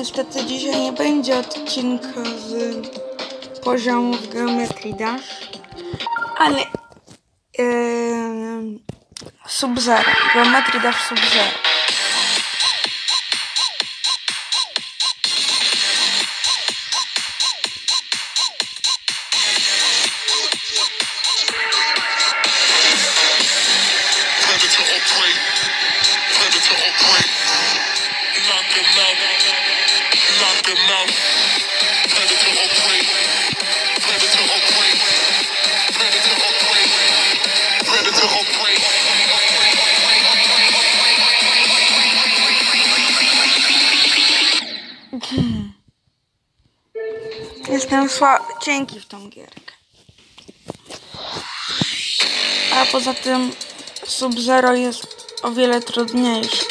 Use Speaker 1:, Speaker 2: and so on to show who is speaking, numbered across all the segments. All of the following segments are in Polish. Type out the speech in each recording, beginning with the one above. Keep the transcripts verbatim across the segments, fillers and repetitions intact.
Speaker 1: niestety dzisiaj nie będzie odcinka z poziomów Geometry Dash, ale yy, Sub-Zero, Geometry Dash Sub-Zero. Jestem sła... cienki w tą gierkę. A poza tym Sub-Zero jest o wiele trudniejszy.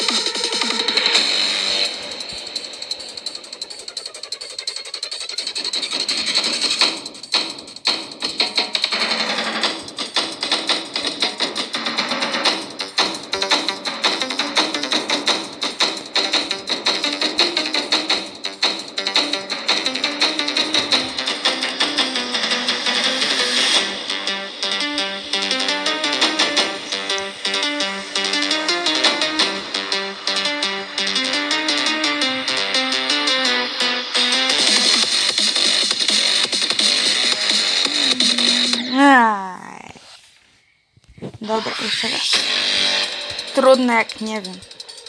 Speaker 1: Dobra, jeszcze raz. Trudne jak nie wiem.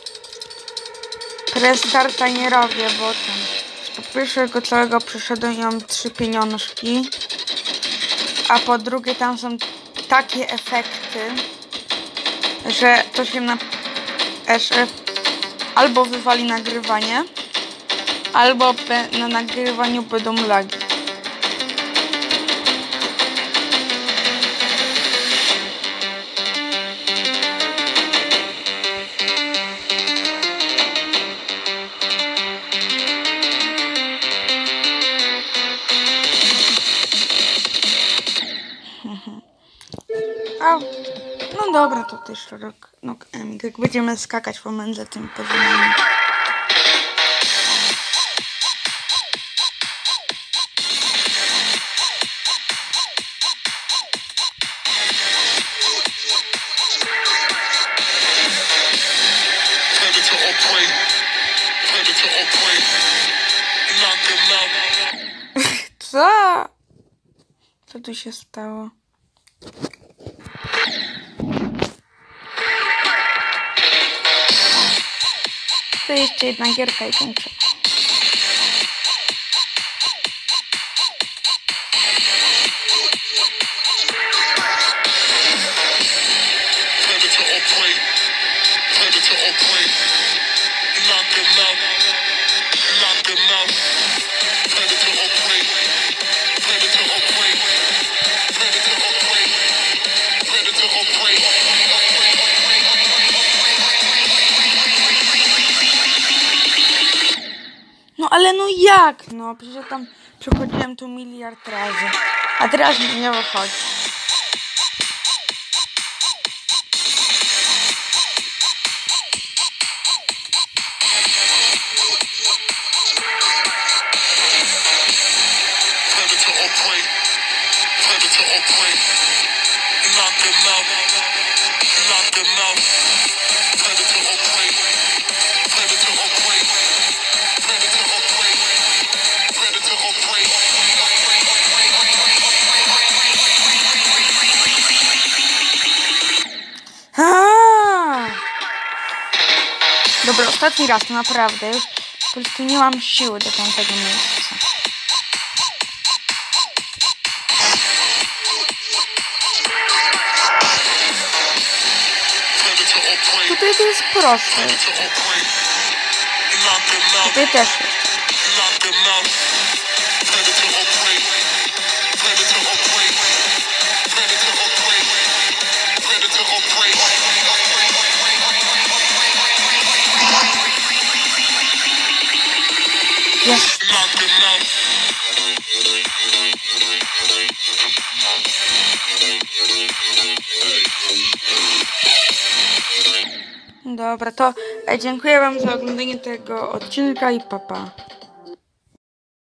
Speaker 1: Prestarta nie robię, bo tam po pierwszego całego przeszedłem i mam trzy pieniążki. A po drugie tam są takie efekty, że to się na... że albo wywali nagrywanie, albo na nagrywaniu będą lagi. A, no dobra, to też rok, no, jak będziemy skakać pomiędzy tym poziomami. Co? Co tu się stało? To jeszcze jedna gierka i kończę. No ale no jak? No przecież ja tam przechodziłem tu miliard razy, a teraz mi nie wychodzi. Dobra, ostatni raz, to naprawdę już po prostu nie mam siły do tamtego miejsca. Tutaj to jest proste. Tutaj też jest. Jest. Dobra, to E, Dziękuję wam za oglądanie tego odcinka i papa. Pa.